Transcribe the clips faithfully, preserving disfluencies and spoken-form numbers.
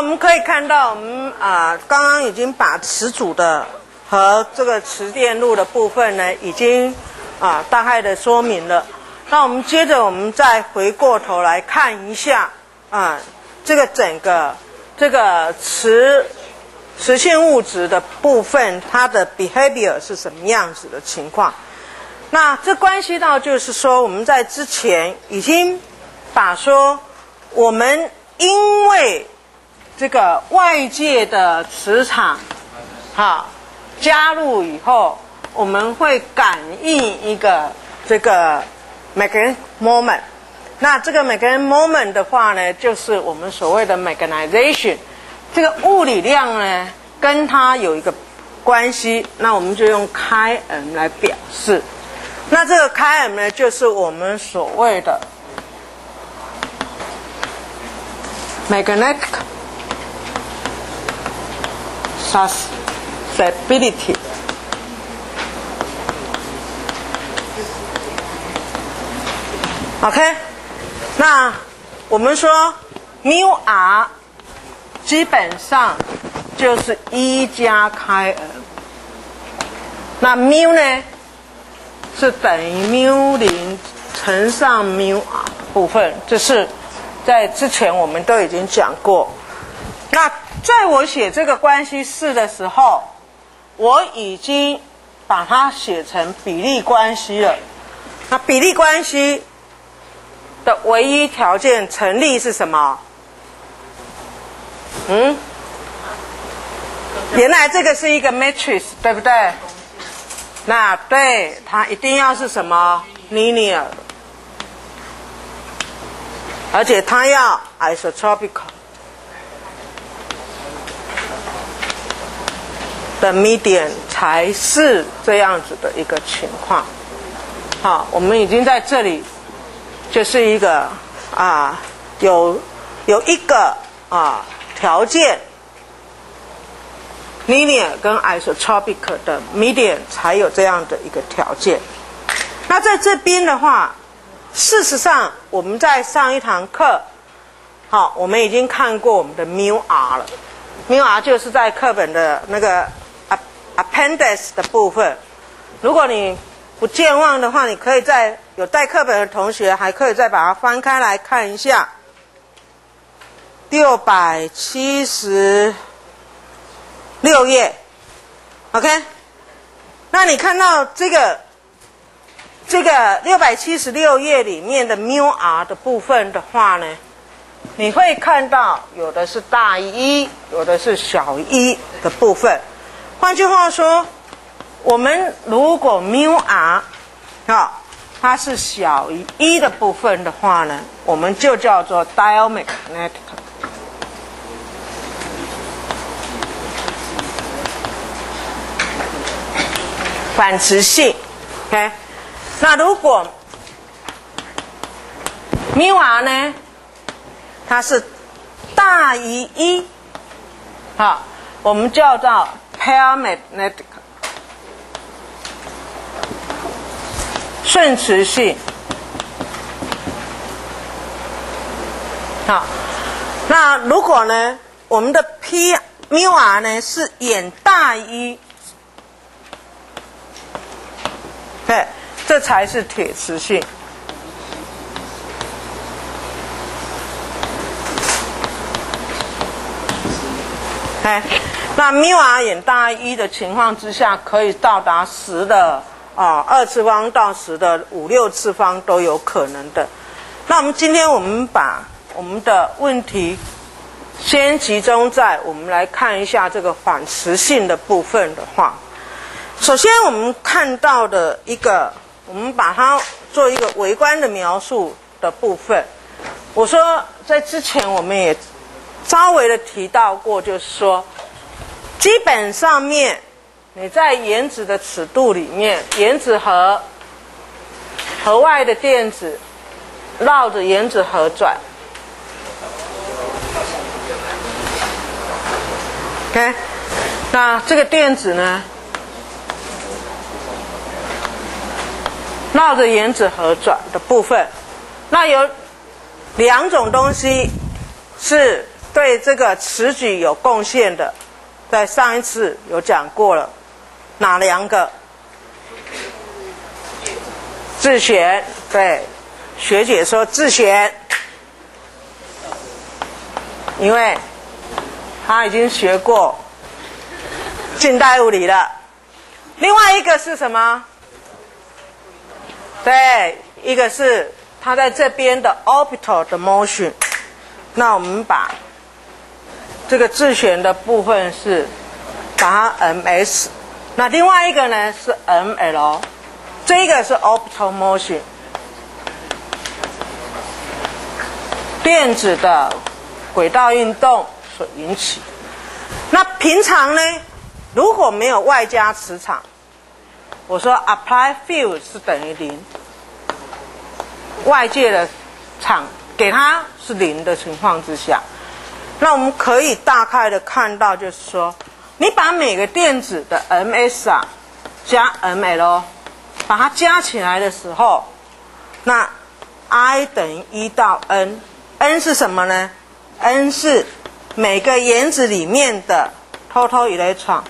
我们可以看到，我们啊、呃、刚刚已经把磁阻的和这个磁电路的部分呢，已经啊、呃、大概的说明了。那我们接着我们再回过头来看一下啊、呃、这个整个这个磁磁性物质的部分，它的 behavior 是什么样子的情况。那这关系到就是说，我们在之前已经把说我们因为这个外界的磁场好加入以后，我们会感应一个这个 magnetic moment。那这个 magnetic moment 的话呢，就是我们所谓的 magnetization， 这个物理量呢跟它有一个关系，那我们就用 Km 来表示。那这个 Km 呢，就是我们所谓的 magnetic susceptibility。 OK， 那我们说 mu r 基本上就是一加 Km， 那 mu 呢是等于 mu 零乘上 mu r 部分，这是在之前我们都已经讲过。那在我写这个关系式的时候，我已经把它写成比例关系了。那比例关系的唯一条件成立是什么？嗯，原来这个是一个 matrix， 对不对？那对，它一定要是什么 linear， 而且它要 isotropical 的 median 才是这样子的一个情况。好，我们已经在这里就是一个啊，有有一个啊条件 linear 跟 isotropic 的 median 才有这样的一个条件。那在这边的话，事实上我们在上一堂课，好，我们已经看过我们的 mu r 了。mu r 就是在课本的那个 appendix 的部分。如果你不健忘的话，你可以在有带课本的同学还可以再把它翻开来看一下，六百七十六页 ，OK？ 那你看到这个这个六百七十六页里面的 mu r 的部分的话呢，你会看到有的是大于一，有的是小于一的部分。换句话说，我们如果 mu r 啊它是小于一的部分的话呢，我们就叫做 diamagnetic。反磁性 ，OK？ 那如果 mu r 呢，它是大于一，好，我们叫做 paramagnetic 顺磁性。好，那如果呢，我们的 P mu r 呢是远大于一，对，这才是铁磁性。哎，那 mu r 远大于一的情况之下，可以到达十的啊二次方到十的五六次方都有可能的。那我们今天我们把我们的问题先集中在我们来看一下这个反磁性的部分的话，首先我们看到的一个，我们把它做一个微观的描述的部分。我说在之前我们也稍微的提到过，就是说基本上面你在原子的尺度里面，原子核核外的电子绕着原子核转 OK， 那这个电子呢绕着原子核转的部分，那有两种东西是对这个此举有贡献的，在上一次有讲过了，哪两个？自旋，对，学姐说自旋，因为她已经学过近代物理了。另外一个是什么？对，一个是它在这边的 orbital 的 motion。那我们把这个自旋的部分是把它 ms， 那另外一个呢是 ml， 这个是 orbital motion， 电子的轨道运动所引起。那平常呢，如果没有外加磁场，我说 apply field 是等于零，外界的场给它是零的情况之下，那我们可以大概的看到，就是说，你把每个电子的 ms 啊加 ml， 把它加起来的时候，那 I 等于一到 n，n 是什么呢 ？n 是每个原子里面的 total electron。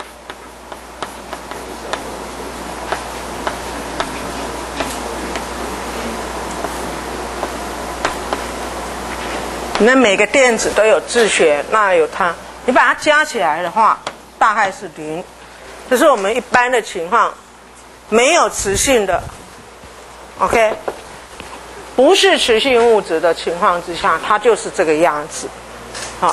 那每个电子都有自旋，那有它，你把它加起来的话，大概是零。这是我们一般的情况，没有磁性的 ，OK， 不是磁性物质的情况之下，它就是这个样子，好。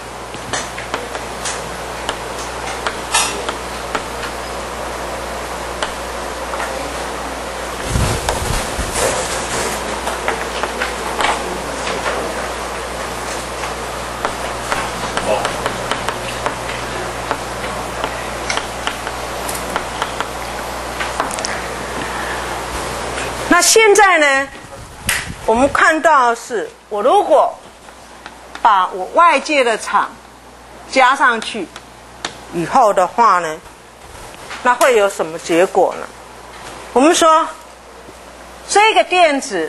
那现在呢，我们看到的是，我如果把我外界的场加上去以后的话呢，那会有什么结果呢？我们说这个电子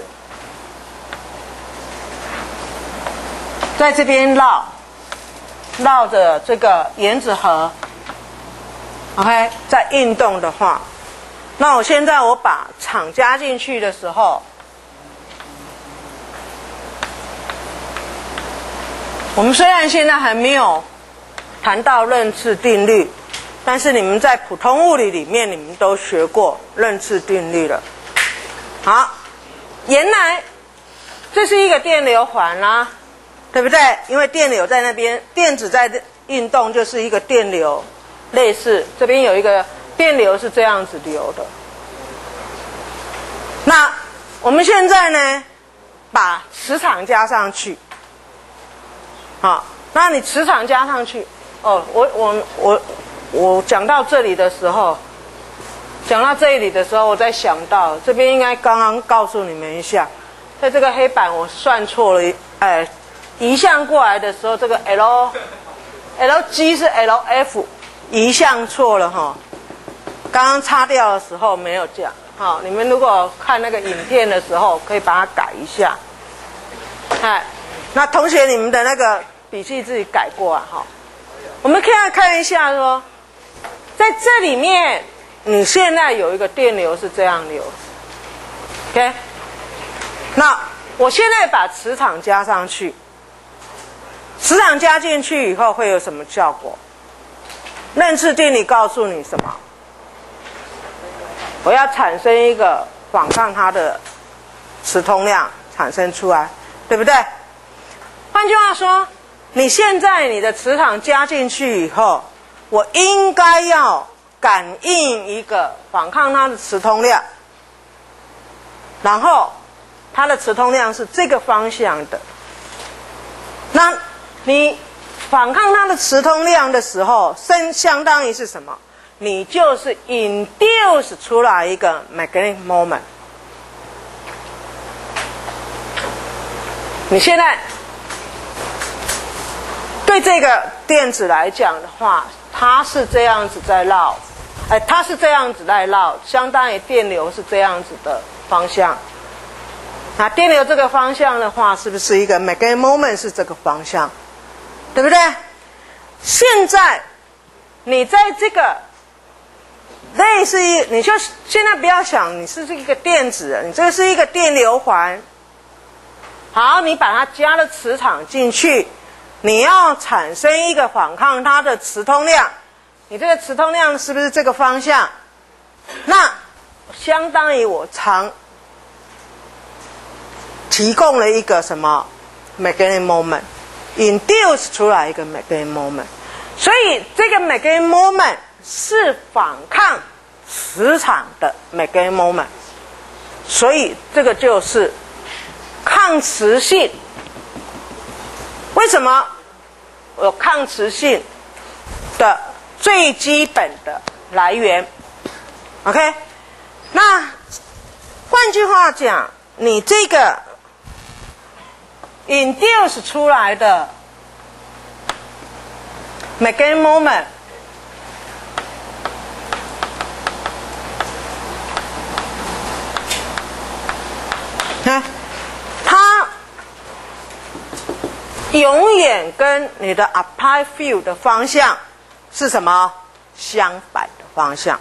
在这边绕绕着这个原子核 ，OK， 在运动的话。那我现在我把场加进去的时候，我们虽然现在还没有谈到认次定律，但是你们在普通物理里面你们都学过认次定律了。好，原来这是一个电流环啦，对不对？因为电流在那边，电子在运动就是一个电流，类似这边有一个电流是这样子流的。那我们现在呢，把磁场加上去。好，那你磁场加上去，哦，我我我我讲到这里的时候，讲到这里的时候，我才想到这边应该刚刚告诉你们一下，在这个黑板我算错了，哎，移向过来的时候，这个 L L G 是 L F， 移向错了哈。刚刚擦掉的时候没有讲，好，你们如果看那个影片的时候，可以把它改一下。哎，那同学你们的那个笔记自己改过啊，哈。我们看看一下说，在这里面，你现在有一个电流是这样流 ，OK？ 那我现在把磁场加上去，磁场加进去以后会有什么效果？认次定理告诉你什么？我要产生一个反抗它的磁通量产生出来，对不对？换句话说，你现在你的磁场加进去以后，我应该要感应一个反抗它的磁通量，然后它的磁通量是这个方向的。那你反抗它的磁通量的时候，相相当于是什么？你就是 induce 出来一个 magnetic moment。你现在对这个电子来讲的话，它是这样子在绕，哎，它是这样子在绕，相当于电流是这样子的方向。那电流这个方向的话，是不是一个 magnetic moment 是这个方向？ 对不对？现在你在这个类似于，你就现在不要想你是这个电子，你这个是一个电流环。好，你把它加了磁场进去，你要产生一个反抗它的磁通量，你这个磁通量是不是这个方向？那相当于我常提供了一个什么 magnetic moment， induce 出来一个 magnetic moment， 所以这个 magnetic moment 是反抗磁场的 magnetic moment， 所以这个就是抗磁性。为什么有抗磁性的最基本的来源 ？OK， 那换句话讲，你这个 induce 出来的 magnetic moment， 看它永远跟你的 applied field 的方向是什么？相反的方向。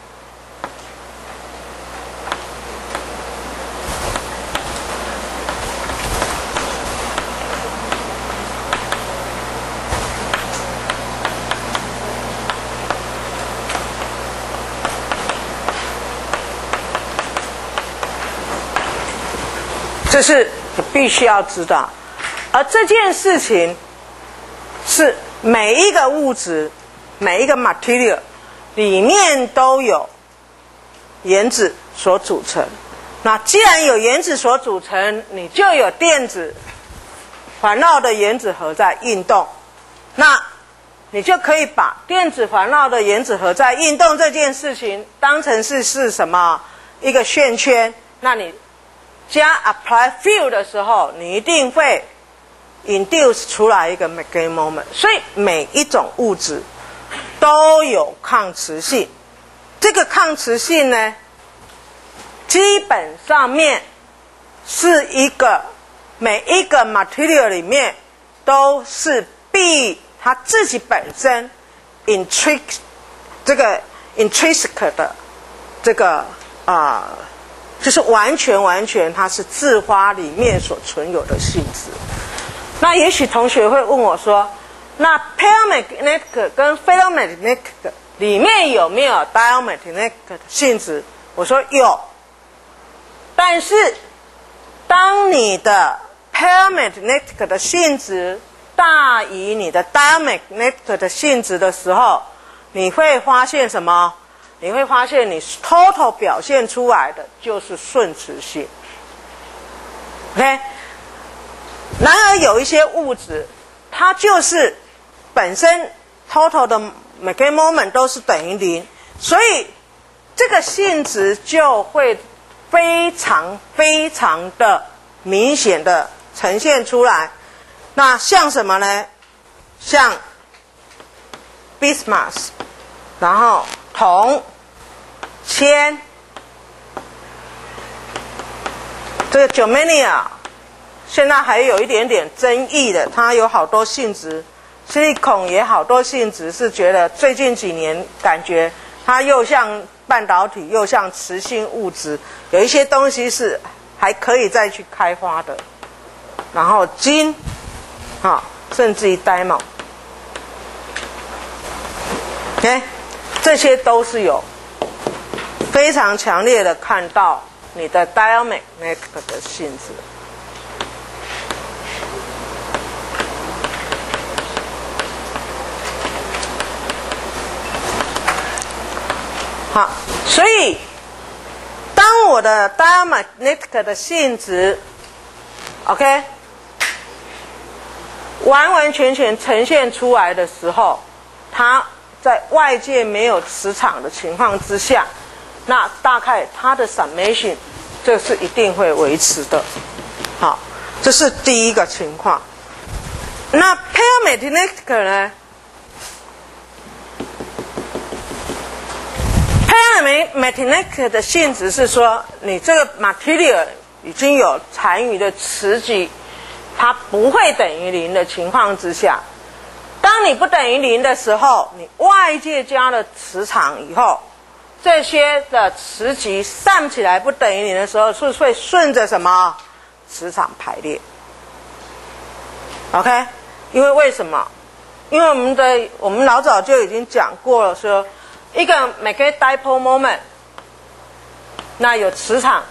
这是你必须要知道，而这件事情是每一个物质、每一个 material 里面都有原子所组成。那既然有原子所组成，你就有电子环绕的原子核在运动，那你就可以把电子环绕的原子核在运动这件事情当成是是什么？一个线圈。那你加 apply field 的时候，你一定会 induce 出来一个 magnetic moment。所以每一种物质都有抗磁性。这个抗磁性呢，基本上面是一个每一个 material 里面都是必它自己本身 intrinsic 这个 intrinsic 的这个啊。呃就是完全完全它是自发里面所存有的性质。那也许同学会问我说，那 paramagnetic 跟 ferromagnetic 里面有没有 diamagnetic 的性质？我说有，但是当你的 paramagnetic 的性质大于你的 diamagnetic 的性质的时候，你会发现什么？你会发现你 total 表现出来的就是顺磁性 ，OK。然而有一些物质，它就是本身 total 的 magnetic moment 都是等于零，所以这个性质就会非常非常的明显的呈现出来。那像什么呢？像 bismuth， 然后铜。铅，这个 germanium 现在还有一点点争议的，它有好多性质 ，silicon 也好多性质，是觉得最近几年感觉它又像半导体，又像磁性物质，有一些东西是还可以再去开发的。然后金，啊，甚至于 diamond， OK， 这些都是有。非常强烈的看到你的 diamagnetic 的性质。好，所以当我的 diamagnetic 的性质 OK 完完全全呈现出来的时候，它在外界没有磁场的情况之下，那大概它的 summation 这是一定会维持的。好，这是第一个情况。那 paramagnetic 呢 ？paramagnetic 的性质是说，你这个 material 已经有残余的磁极，它不会等于零的情况之下， 当你不等于零的时候，你外界加了磁场以后，这些的磁极散起来不等于零的时候，是会顺着什么磁场排列 ？OK？ 因为为什么？因为我们的我们老早就已经讲过了，说一个 magnetic dipole moment， 那有磁场，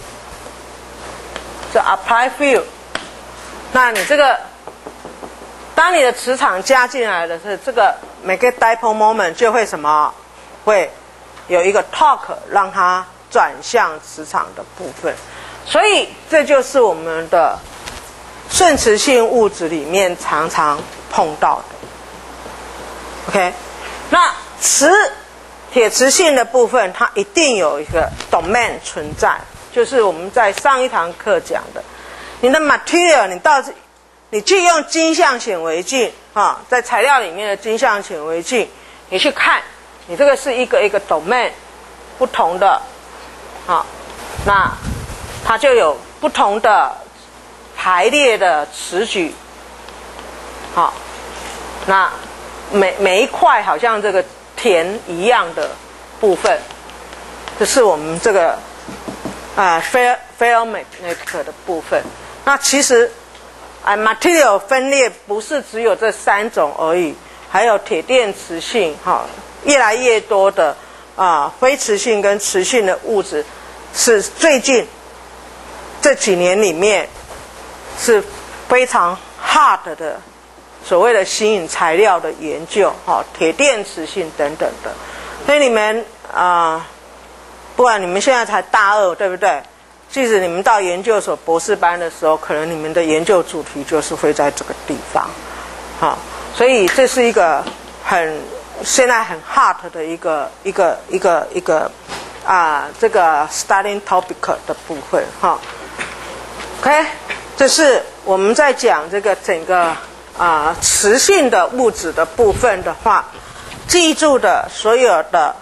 就 apply field， 那你这个。当你的磁场加进来的是这个 magnetic dipole moment 就会什么？会有一个 torque 让它转向磁场的部分，所以这就是我们的顺磁性物质里面常常碰到的。OK， 那磁铁磁性的部分，它一定有一个 domain 存在，就是我们在上一堂课讲的，你的 material 你到你去用金相显微镜啊，在材料里面的金相显微镜，你去看，你这个是一个一个 domain 不同的，啊，那它就有不同的排列的磁矩，好，那每每一块好像这个田一样的部分，这是我们这个啊 ferromagnetic 的部分。那其实啊 material 分裂不是只有这三种而已，还有铁电磁性，哈，越来越多的啊非磁性跟磁性的物质，是最近这几年里面是非常 hard 的所谓的新颖材料的研究，哈，铁电磁性等等的。所以你们啊，不管你们现在才大二，对不对？即使你们到研究所博士班的时候，可能你们的研究主题就是会在这个地方，好，所以这是一个很现在很 hard 的一个一个一个一个啊这个 studying topic 的部分，哈 ，OK， 这是我们在讲这个整个啊磁性的物质的部分的话，记住的所有的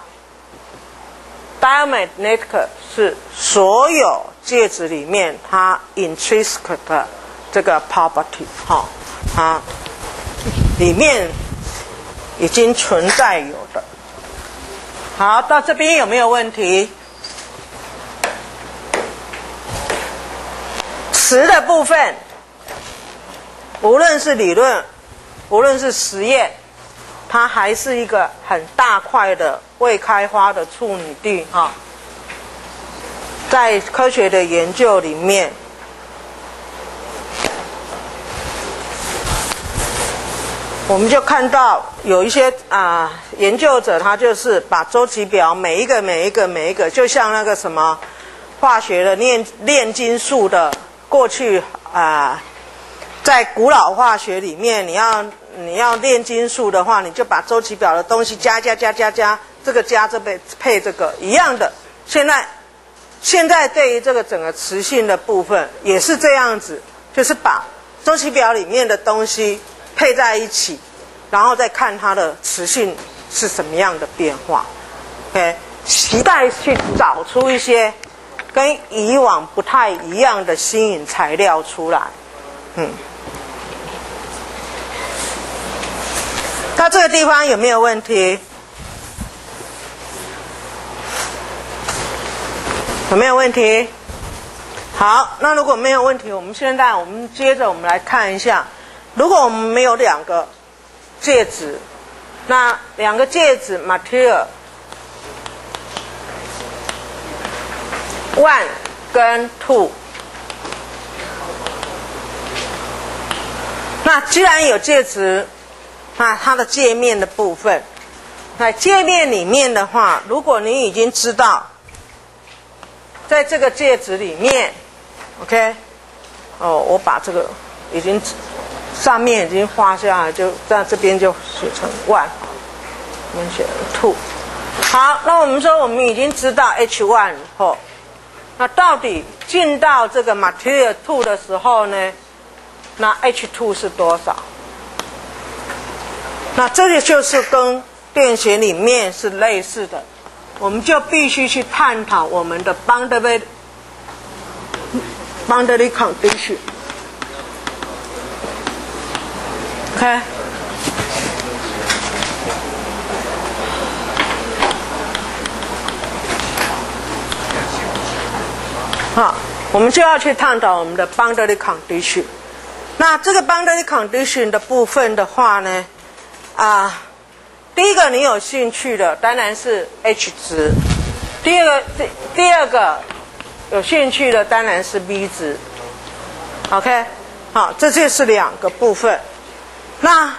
diamagnetic 是所有介质里面它 intrinsic 的这个 property， 哈，它里面已经存在有的。好，到这边有没有问题？磁的部分，无论是理论，无论是实验，它还是一个很大块的未开发的处女地，哈。在科学的研究里面，我们就看到有一些啊、呃、研究者，他就是把周期表每一个每一个每一个，就像那个什么化学的炼炼金术的过去啊、呃，在古老化学里面，你要你要炼金术的话，你就把周期表的东西加加加加加，这个加这配配这个一样的。现在。现在对于这个整个磁性的部分也是这样子，就是把周期表里面的东西配在一起，然后再看它的磁性是什么样的变化。OK， 期待去找出一些跟以往不太一样的新颖材料出来。嗯，到这个地方有没有问题？有没有问题？好，那如果没有问题，我们现在我们接着我们来看一下，如果我们没有两个介质，那两个介质 material one 跟 two， 那既然有介质，那它的界面的部分，那界面里面的话，如果你已经知道。在这个介质里面 ，OK， 哦，我把这个已经上面已经画下来，就在这边就写成 one， 我们写 two。好，那我们说我们已经知道 H one 以后，那到底进到这个 material two 的时候呢，那 H two 是多少？那这里就是跟电学里面是类似的。我们就必须去探讨我们的 boundary boundary condition。OK， 我们就要去探讨我们的 boundary condition。那这个 boundary condition 的部分的话呢，啊，第一个你有兴趣的当然是 H 值，第二个第第二个有兴趣的当然是 V 值。OK， 好，这就是两个部分。那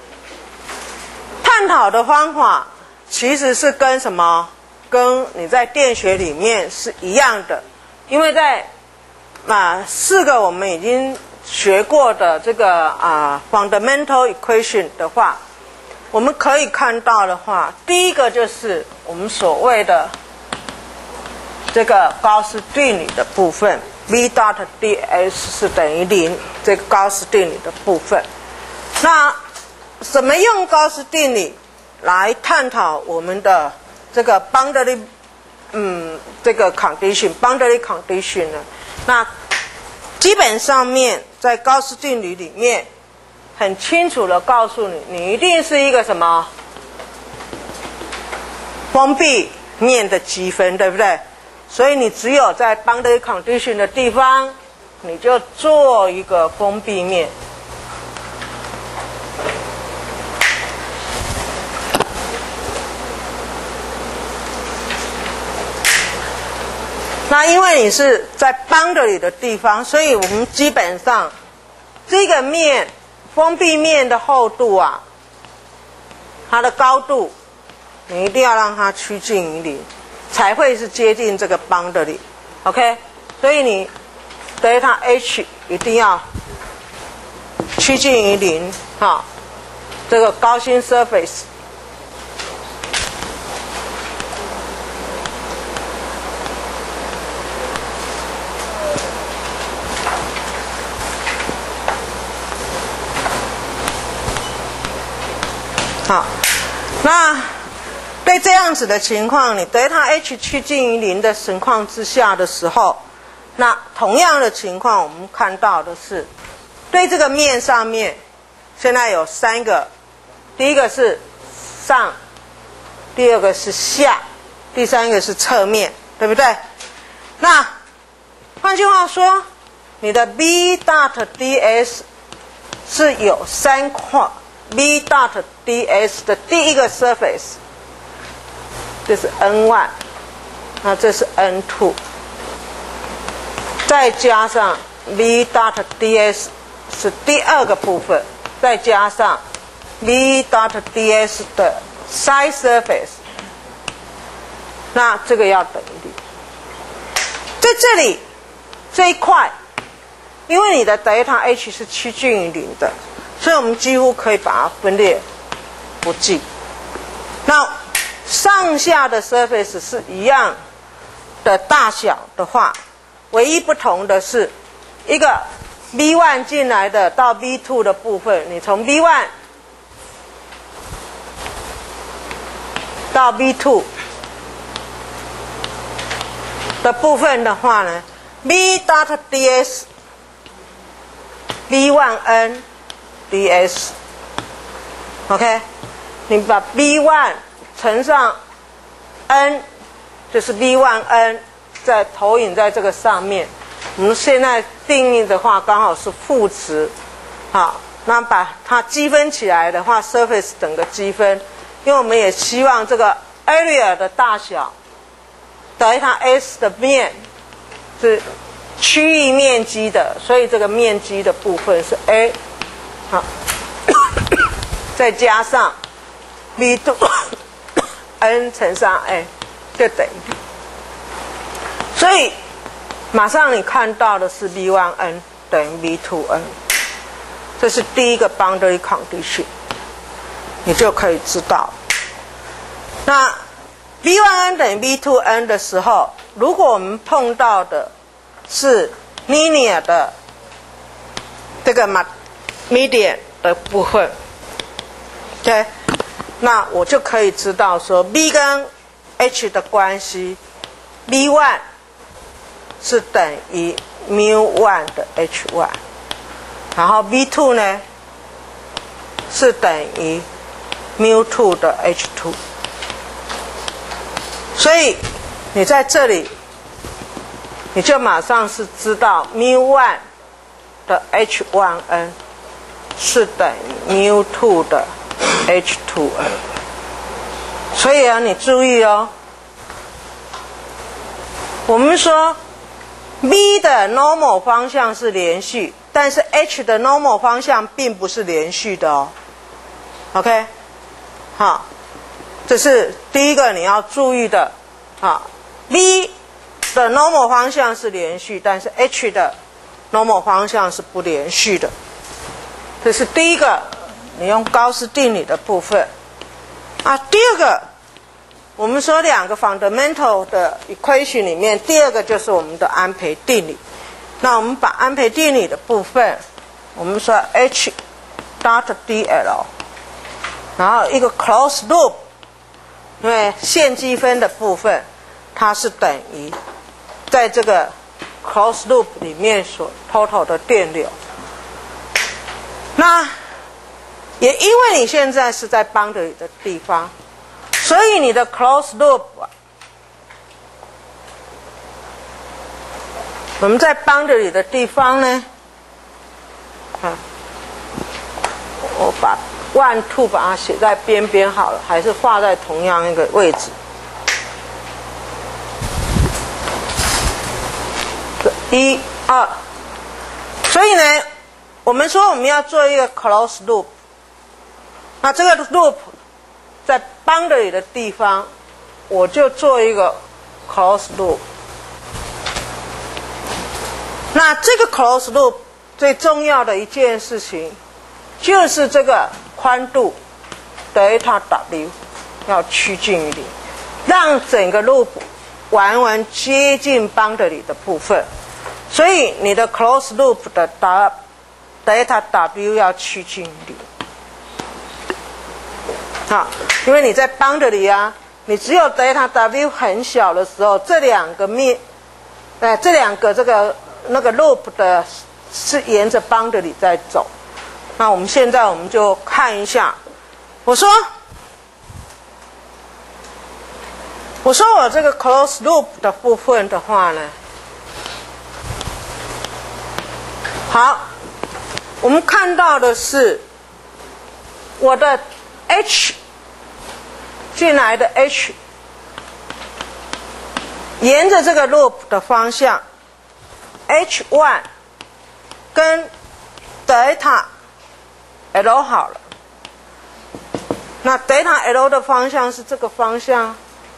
探讨的方法其实是跟什么？跟你在电学里面是一样的，因为在啊四个我们已经学过的这个啊 fundamental equation 的话，我们可以看到的话，第一个就是我们所谓的这个高斯定理的部分 ，v dot ds 是等于零，这个高斯定理的部分。那怎么用高斯定理来探讨我们的这个 boundary 嗯这个 condition boundary condition 呢？那基本上面在高斯定理里面很清楚的告诉你，你一定是一个什么封闭面的积分，对不对？所以你只有在 boundary condition 的地方，你就做一个封闭面。那因为你是在 boundary 的地方，所以我们基本上这个面封闭面的厚度啊，它的高度你一定要让它趋近于零，才会是接近这个 boundary。OK， 所以你 delta H 一定要趋近于零，哈，这个高心 surface。好，那对这样子的情况，你delta H 趋近于零的情况之下的时候，那同样的情况我们看到的是，对这个面上面现在有三个，第一个是上，第二个是下，第三个是侧面，对不对？那换句话说，你的 v dot ds 是有三块。v dot ds 的第一个 surface 这是 N 一， 那这是 N 二， 再加上 v dot ds 是第二个部分，再加上 v dot ds 的 side surface， 那这个要等于零。在这里这一块，因为你的 delta H 是趋近于零的，所以我们几乎可以把它分裂不计。那上下的 surface 是一样的大小的话，唯一不同的是一个 V 一 进来的到 V 二 的部分，你从 V 一 到 V 二 的部分的话呢， V dot ds V 一 N ds OK， 你把 V 一 乘上 N 就是 V 一 N 再投影在这个上面，我们现在定义的话刚好是负值，好，那把它积分起来的话 surface 等个积分，因为我们也希望这个 area 的大小等于它 S 的面是区域面积的，所以这个面积的部分是 A， 好，再加上 V 二 N 乘上 A 就等于，所以马上你看到的是 V 一 N 等于 V 二 N， 这是第一个 boundary condition， 你就可以知道。那 V 一 N 等于 V 二 N 的时候，如果我们碰到的是 linear 的这个 median 的部分 ，OK， 那我就可以知道说 V 跟 H 的关系 ，V 一 是等于 mu 一 的 H 一， 然后 V 二 呢是等于 mu 二 的 H 二， 所以你在这里你就马上是知道 mu one 的 h one n 是等于 mu two 的 h two n。所以啊，你注意哦，我们说 v 的 normal 方向是连续，但是 h 的 normal 方向并不是连续的哦。OK， 好，这是第一个你要注意的。好 ，v 的 normal 方向是连续，但是 h 的 normal 方向是不连续的。这是第一个，你用高斯定理的部分。啊，第二个，我们说两个 fundamental 的 equation 里面，第二个就是我们的安培定理。那我们把安培定理的部分，我们说 h dot dl， 然后一个 closed loop， 因为线积分的部分，它是等于在这个 closed loop 里面所 total 的电流。那也因为你现在是在 boundary 的地方，所以你的 closed loop， 我们在 boundary 的地方呢，啊，我把 one two 把它写在边边好了，还是画在同样一个位置。一二，所以呢，我们说我们要做一个 closed loop。那这个 loop 在 boundary 的地方，我就做一个 closed loop。那这个 closed loop 最重要的一件事情，就是这个宽度 delta w 要趋近于零，让整个 loop 完完接近 boundary 的部分。所以你的 closed loop 的 delta w 要趋近于零。好，因为你在 boundary 啊，你只有 delta w 很小的时候，这两个面，呃，这两个这个那个 loop 的是沿着 boundary 在走。那我们现在我们就看一下，我说，我说我这个 closed loop 的部分的话呢，好，我们看到的是我的 h 进来的 h 沿着这个 loop 的方向 h one 跟 delta l 好了，那 delta l 的方向是这个方向，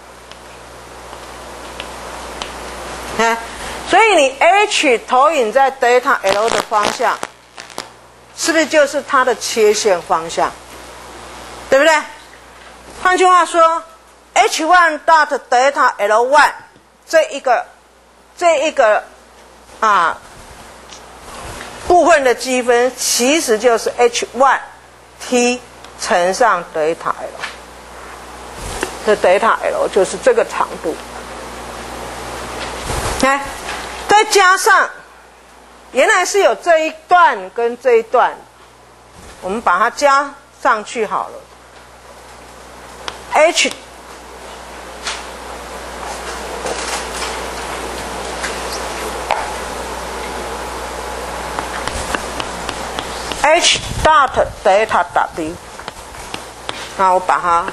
哎，所以你 h 投影在 delta l 的方向，是不是就是它的切线方向？对不对？换句话说 ，h one dot delta l one 这一个这一个啊部分的积分，其实就是 h one t 乘上 delta l， 这 delta l 就是这个长度。来，再加上原来是有这一段跟这一段，我们把它加上去好了。h h dot delta w， 那我把它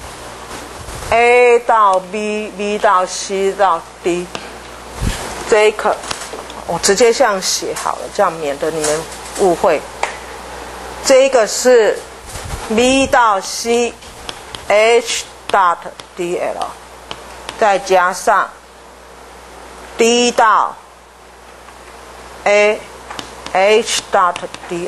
a 到 b，b 到 c 到 d， 这一个我直接这样写好了，这样免得你们误会。这个是 b 到 c h dot dl， 再加上 d 到 a h dot dl，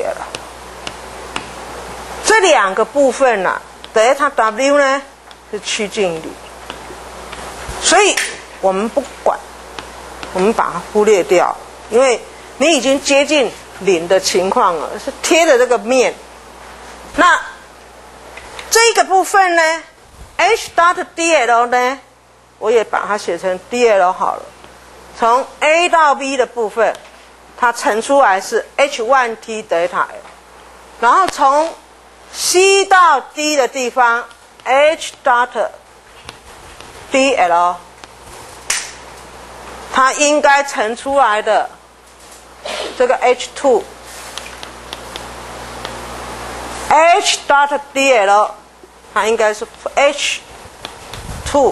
这两个部分呢、啊、delta w 呢是趋近于零，所以我们不管，我们把它忽略掉，因为你已经接近零的情况了，是贴着这个面。那这个部分呢 h dot dl 呢，我也把它写成 dl 好了。从 a 到 b 的部分，它乘出来是 h one t delta l， 然后从 c 到 d 的地方 h dot dl 它应该乘出来的这个 H 二 H dot D L 它应该是 H 二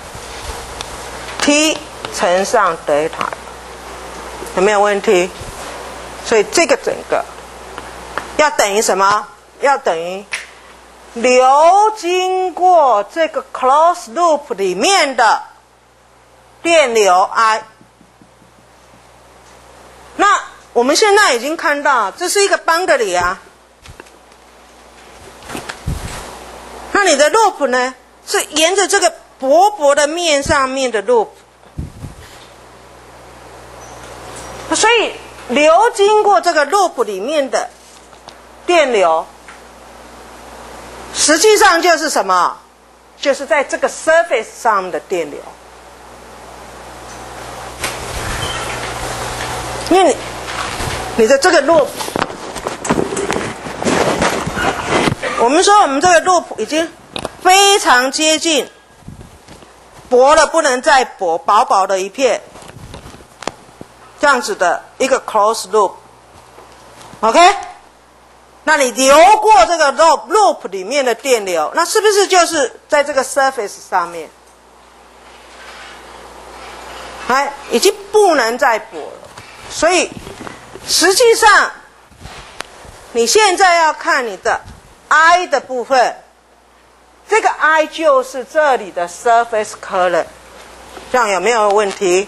T 乘上德塔，有没有问题？所以这个整个要等于什么？要等于流经过这个 closed loop 里面的电流 I。那我们现在已经看到，这是一个 boundary 啊。那你的 loop 呢，是沿着这个薄薄的面上面的 loop， 所以流经过这个 loop 里面的电流，实际上就是什么？就是在这个 surface 上面的电流。因为你你的这个 loop， 我们说我们这个 loop 已经非常接近薄了不能再薄，薄薄的一片，这样子的一个 closed loop。OK， 那你流过这个 loop loop 里面的电流，那是不是就是在这个 surface 上面？哎，已经不能再薄了。所以实际上你现在要看你的 I 的部分，这个 I 就是这里的 surface current， 这样有没有问题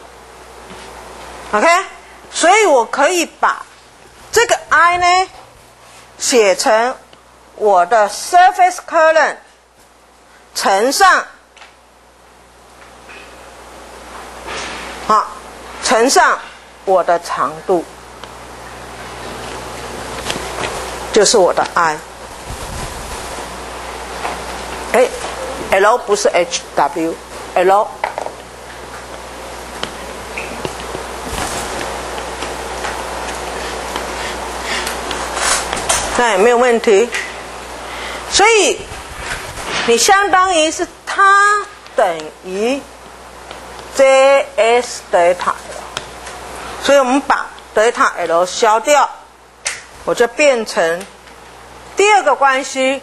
？OK， 所以我可以把这个 I 呢写成我的 surface current 乘上好乘上我的长度，就是我的 I。哎 ，L 不是 H W，L。那有没有问题？所以你相当于是它等于 J S delta。所以我们把德塔 L 消掉，我就变成第二个关系，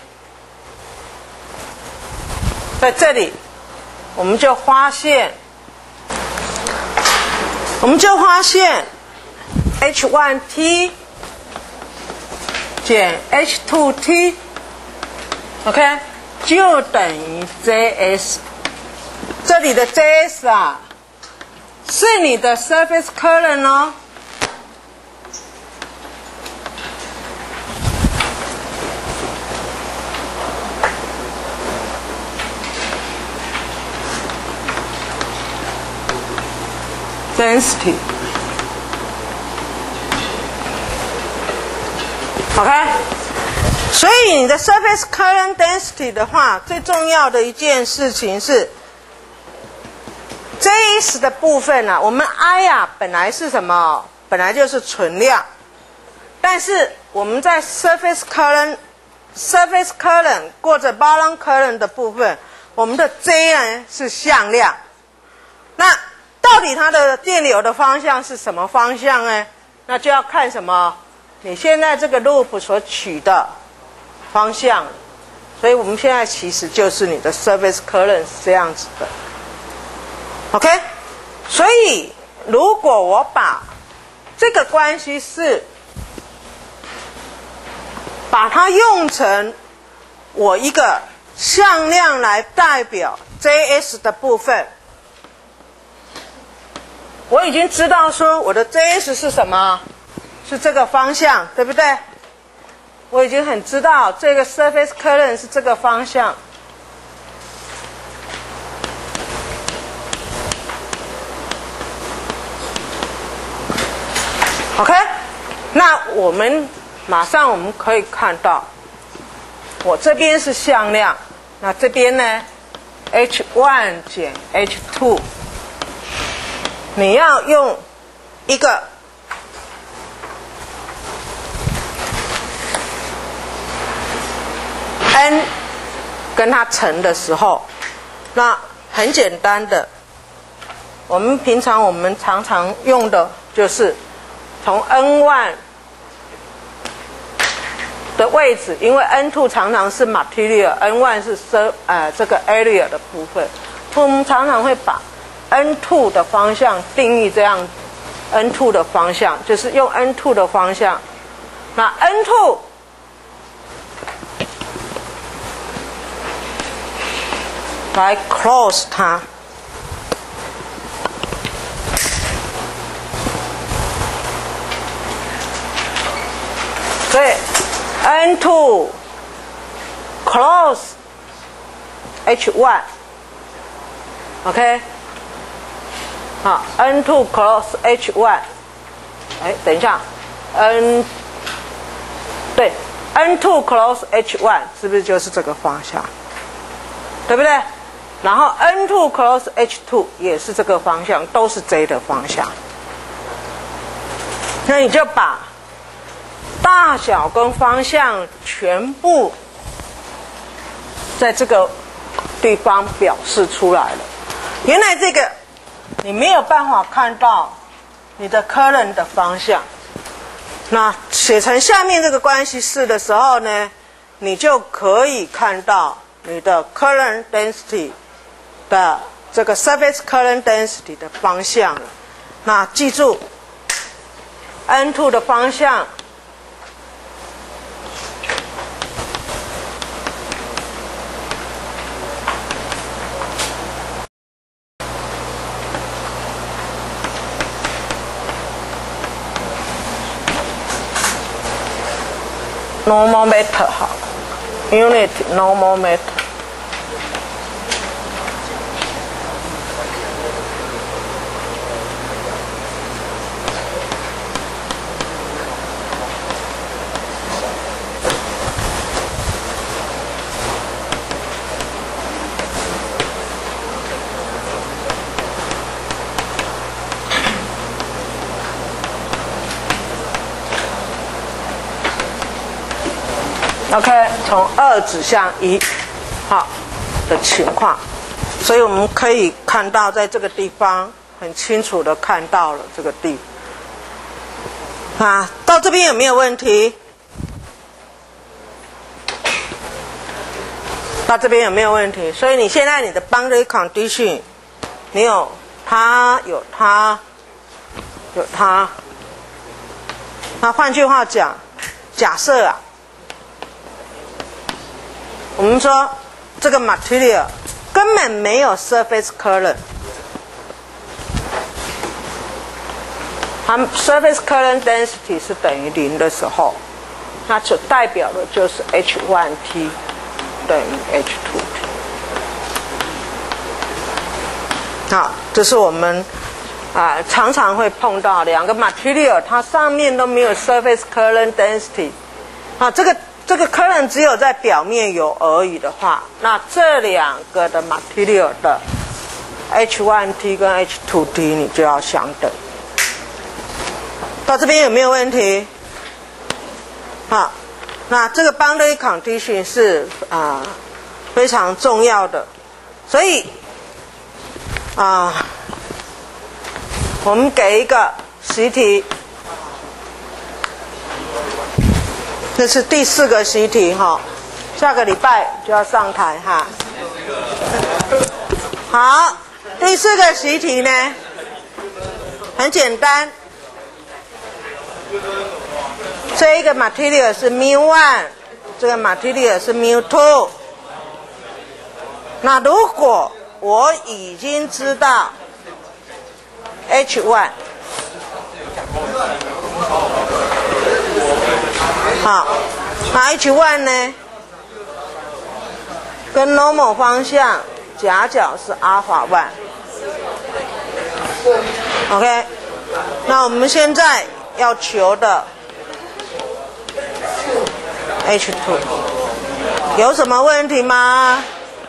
在这里我们就发现，我们就发现 H 一 T 减 H 二 T OK 就等于 J S。 这里的 J S 啊是你的 surface current 哦，density OK， 所以你的 surface current density 的话，最重要的一件事情是 J S 的部分啊，我们 I 啊本来是什么？本来就是存量，但是我们在 surface current surface current 或者 bound current 的部分，我们的 J 呢是向量。那到底它的电流的方向是什么方向呢？那就要看什么？你现在这个 loop 所取的方向。所以我们现在其实就是你的 surface current 是这样子的。OK， 所以如果我把这个关系式把它用成我一个向量来代表 J S 的部分，我已经知道说我的 J S 是什么，是这个方向，对不对？我已经很知道这个 surface current 是这个方向。OK， 那我们马上我们可以看到，我这边是向量，那这边呢 H 一 减 H 二， 你要用一个n 跟它乘的时候，那很简单的， 我们平常我们常常用的就是从 N 一 的位置，因为 N 二 常常是 material，N 一 是 sur 呃这个 area 的部分，我们常常会把 N 二 的方向定义这样 ，N 二 的方向就是用 N 二 的方向，那 N 二 来 close 它。所以 N 二 close H 一 OK 好 N 二 close H 一 哎等一下 N 对 N 二 close H 一 是不是就是这个方向对不对然后 N 二 close H 二 也是这个方向都是 J 的方向那你就把大小跟方向全部在这个地方表示出来了。原来这个你没有办法看到你的 current 的方向。那写成下面这个关系式的时候呢，你就可以看到你的 current density 的这个 surface current density 的方向了。那记住 N 二 的方向。normal meter 好 unit normal meter OK 从二指向一好的情况所以我们可以看到在这个地方很清楚的看到了这个地啊到这边有没有问题到这边有没有问题所以你现在你的 boundary condition 你有它有它有它那换句话讲假设啊我们说这个 material 根本没有 surface current 它 surface current density 是等于零的时候那所代表的就是 H 一 T 等于 H 二 T 好这是我们啊、呃、常常会碰到两个 material 它上面都没有 surface current density 啊这个这个 current 只有在表面有而已的话那这两个的 material 的 H 一 T 跟 H 二 T 你就要相等到这边有没有问题好那这个 boundary condition 是啊、呃、非常重要的所以啊、呃、我们给一个习题这是第四个习题哈，下个礼拜就要上台哈。好，第四个习题呢，很简单，这一个 material 是 mu 一， 这个 material 是 mu 二。那如果我已经知道 H 一。好，那 H 一 呢？跟 normal 方向夹角是 alpha 一 OK， 那我们现在要求的 H 二 有什么问题吗？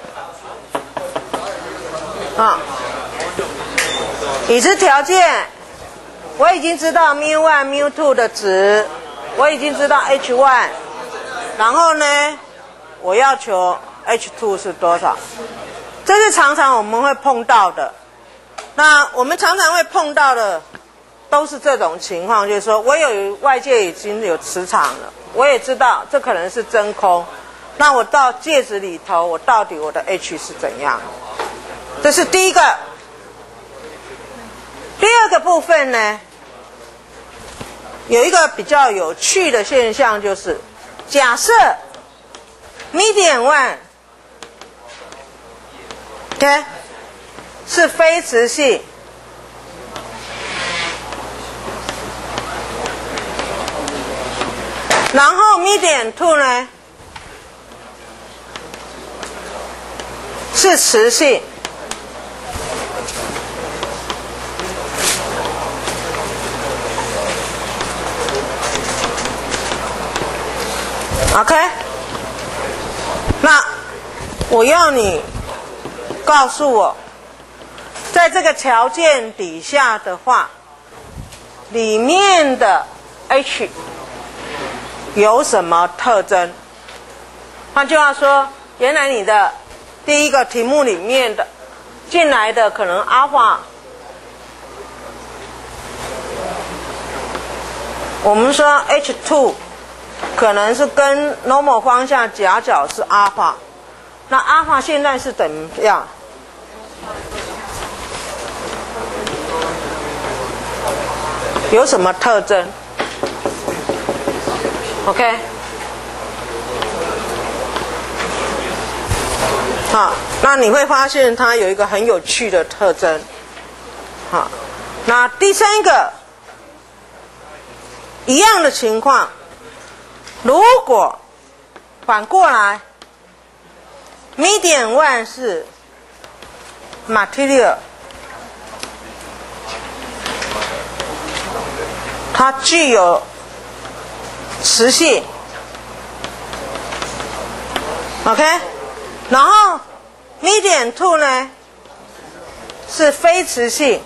啊，已知条件，我已经知道 mu 一 mu 二 的值。我已经知道 H 一 然后呢我要求 H 二 是多少这是常常我们会碰到的那我们常常会碰到的都是这种情况，就是说我有外界已经有磁场了，我也知道这可能是真空，那我到介质里头，我到底我的 H 是怎样？这是第一个。第二个部分呢，有一个比较有趣的现象，就是假设 medium one OK 是非磁性，然后 medium two 呢是磁性。OK， 那我要你告诉我，在这个条件底下的话，里面的 H 有什么特征？换句话说，原来你的第一个题目里面的进来的可能 alpha， 我们说 H 二。可能是跟 normal 方向夹角是 alpha， 那 alpha 现在是怎么样？有什么特征 ？OK， 好，那你会发现它有一个很有趣的特征。好，那第三个一样的情况。如果反过来 medium one 是 material， 它具有磁性 OK， 然后 medium two 呢是非磁性，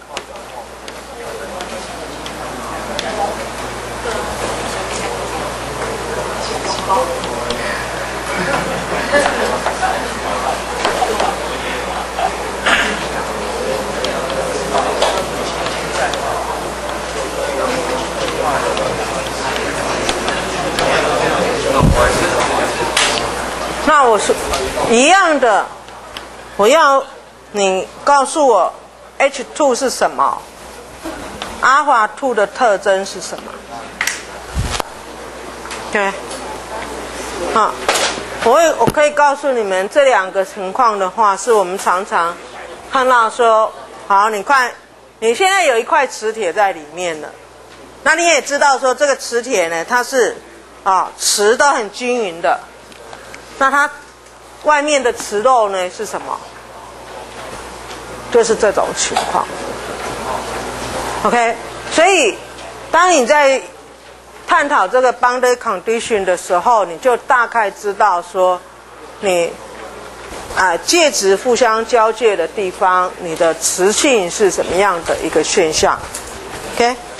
那我是一样的，我要你告诉我 H 二 是什么 ，alpha 二 的特征是什么 ？OK， 好，我会我可以告诉你们这两个情况的话，是我们常常看到说，好，你看你现在有一块磁铁在里面了，那你也知道说这个磁铁呢，它是啊磁都很均匀的。那它外面的磁漏呢是什么？就是这种情况。OK， 所以当你在探讨这个 boundary condition 的时候，你就大概知道说，你啊、呃、介质互相交界的地方，你的磁性是什么样的一个现象。OK。